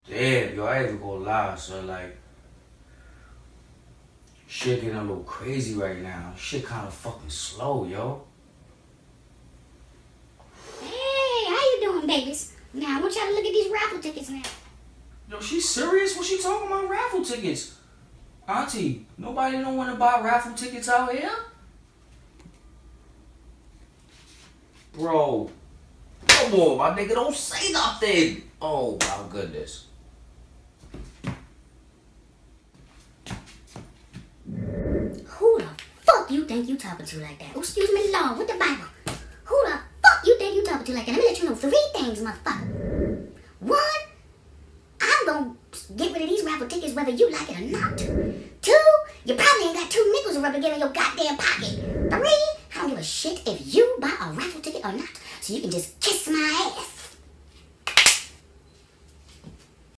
Damn, yo, I ain't even gonna lie, son. Like, shit getting a little crazy right now. Shit kind of fucking slow, yo. Hey, how you doing, babies? Now, I want y'all to look at these raffle tickets now. Yo, she serious? What she talking about raffle tickets? Auntie, nobody don't want to buy raffle tickets out here? Bro, come on, my nigga, don't say nothing. Oh, my goodness. Who the fuck you think you talking to like that? Oh, excuse me, Lord, with the Bible. Who the fuck you think you talking to like that? Let me let you know 3 things, motherfucker. 1, I'm gonna get rid of these raffle tickets whether you like it or not. 2, you probably ain't got 2 nickels to rub again in your goddamn pocket. 3, I don't give a shit if you buy a raffle ticket or not. So you can just kiss my ass.